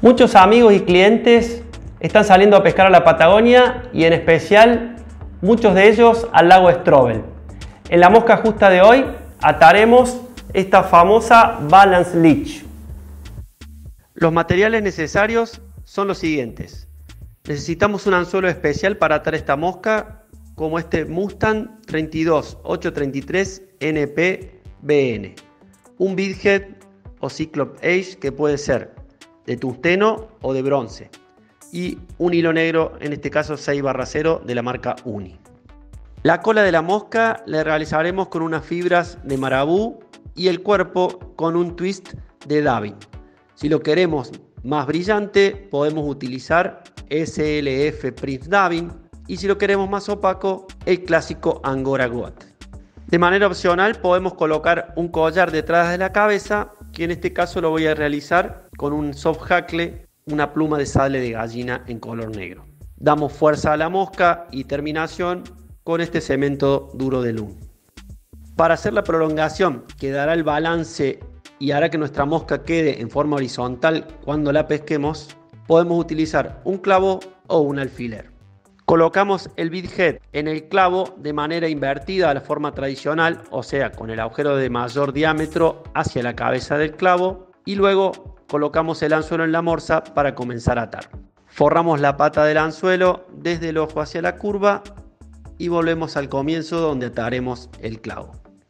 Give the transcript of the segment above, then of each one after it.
Muchos amigos y clientes están saliendo a pescar a la Patagonia y en especial muchos de ellos al lago Strobel. En la mosca justa de hoy ataremos esta famosa Balance Leech. Los materiales necesarios son los siguientes. Necesitamos un anzuelo especial para atar esta mosca, como este Mustang 32833 NP-BN, un Bidhead o Cyclops Edge que puede ser de tungsteno o de bronce, y un hilo negro, en este caso 6/0 de la marca Uni. La cola de la mosca la realizaremos con unas fibras de marabú y el cuerpo con un twist de Davin. Si lo queremos más brillante podemos utilizar SLF Prince Davin, y si lo queremos más opaco, el clásico Angora Goat. De manera opcional podemos colocar un collar detrás de la cabeza, que en este caso lo voy a realizar con un soft hackle, una pluma de sable de gallina en color negro. Damos fuerza a la mosca y terminación con este cemento duro de Loon. Para hacer la prolongación que dará el balance y hará que nuestra mosca quede en forma horizontal cuando la pesquemos, podemos utilizar un clavo o un alfiler. Colocamos el Bidhead en el clavo de manera invertida a la forma tradicional, o sea, con el agujero de mayor diámetro hacia la cabeza del clavo, y luego colocamos el anzuelo en la morsa para comenzar a atar. Forramos la pata del anzuelo desde el ojo hacia la curva y volvemos al comienzo donde ataremos el clavo.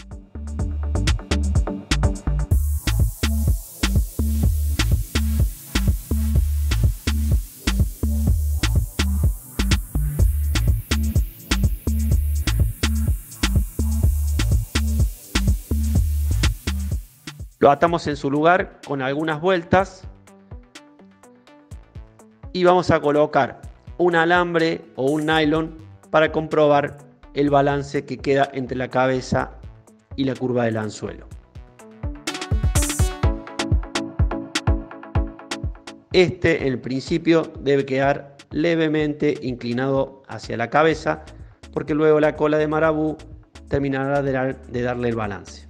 Lo atamos en su lugar con algunas vueltas y vamos a colocar un alambre o un nylon para comprobar el balance que queda entre la cabeza y la curva del anzuelo. Este en el principio debe quedar levemente inclinado hacia la cabeza, porque luego la cola de marabú terminará de darle el balance.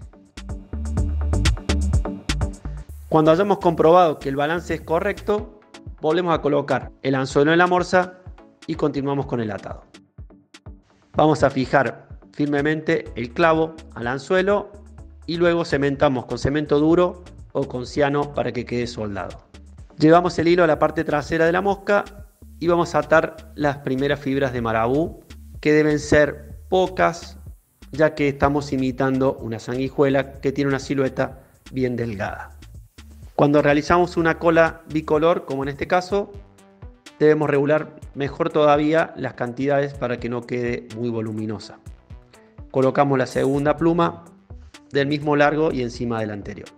Cuando hayamos comprobado que el balance es correcto, volvemos a colocar el anzuelo en la morsa y continuamos con el atado. Vamos a fijar firmemente el clavo al anzuelo y luego cementamos con cemento duro o con ciano para que quede soldado. Llevamos el hilo a la parte trasera de la mosca y vamos a atar las primeras fibras de marabú, que deben ser pocas, ya que estamos imitando una sanguijuela que tiene una silueta bien delgada. Cuando realizamos una cola bicolor, como en este caso, debemos regular mejor todavía las cantidades para que no quede muy voluminosa. Colocamos la segunda pluma del mismo largo y encima del anterior.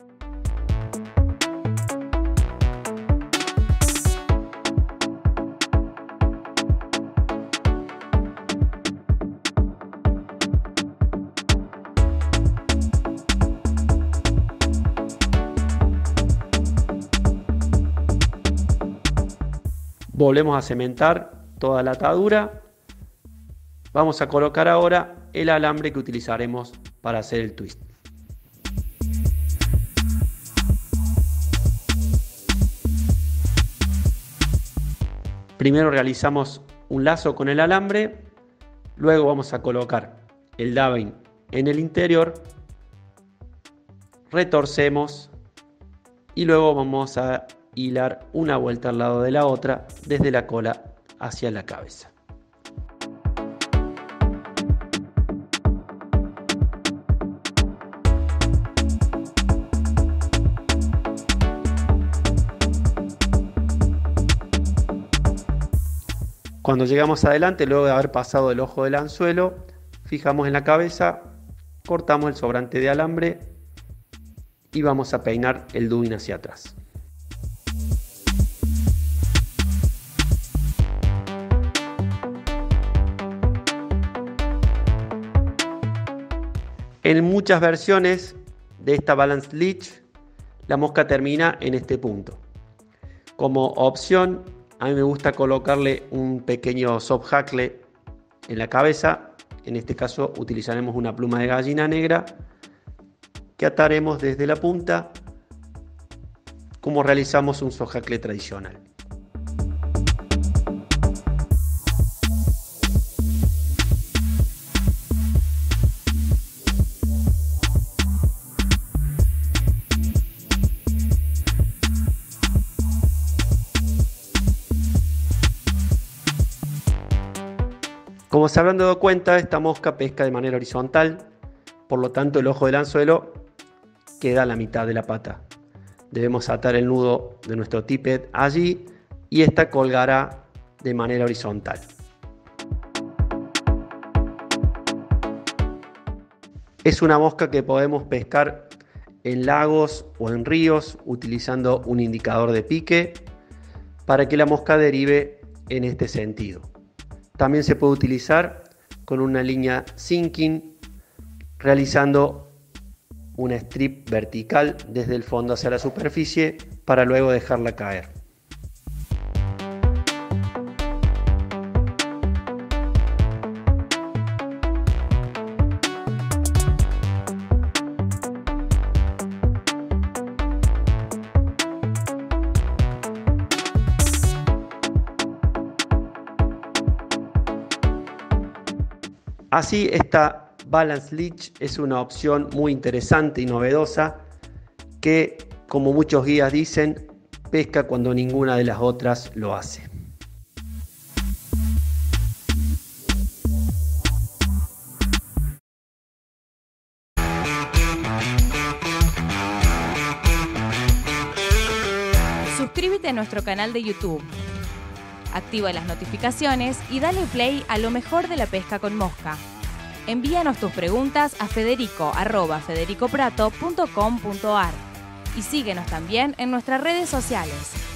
Volvemos a cementar toda la atadura. Vamos a colocar ahora el alambre que utilizaremos para hacer el twist. Primero realizamos un lazo con el alambre, luego vamos a colocar el Davin en el interior, retorcemos y luego vamos a hilar una vuelta al lado de la otra desde la cola hacia la cabeza. Cuando llegamos adelante, luego de haber pasado el ojo del anzuelo, fijamos en la cabeza, cortamos el sobrante de alambre y vamos a peinar el dubin hacia atrás. En muchas versiones de esta Balance Leech, la mosca termina en este punto. Como opción, a mí me gusta colocarle un pequeño soft hackle en la cabeza. En este caso utilizaremos una pluma de gallina negra que ataremos desde la punta como realizamos un sojacle tradicional. Como se habrán dado cuenta, esta mosca pesca de manera horizontal, por lo tanto el ojo del anzuelo queda a la mitad de la pata. Debemos atar el nudo de nuestro tippet allí y esta colgará de manera horizontal. Es una mosca que podemos pescar en lagos o en ríos utilizando un indicador de pique para que la mosca derive en este sentido. También se puede utilizar con una línea sinking, realizando una strip vertical desde el fondo hacia la superficie para luego dejarla caer. Así, esta Balance Leech es una opción muy interesante y novedosa que, como muchos guías dicen, pesca cuando ninguna de las otras lo hace. Suscríbete a nuestro canal de YouTube. Activa las notificaciones y dale play a lo mejor de la pesca con mosca. Envíanos tus preguntas a federico@federicoprato.com.ar y síguenos también en nuestras redes sociales.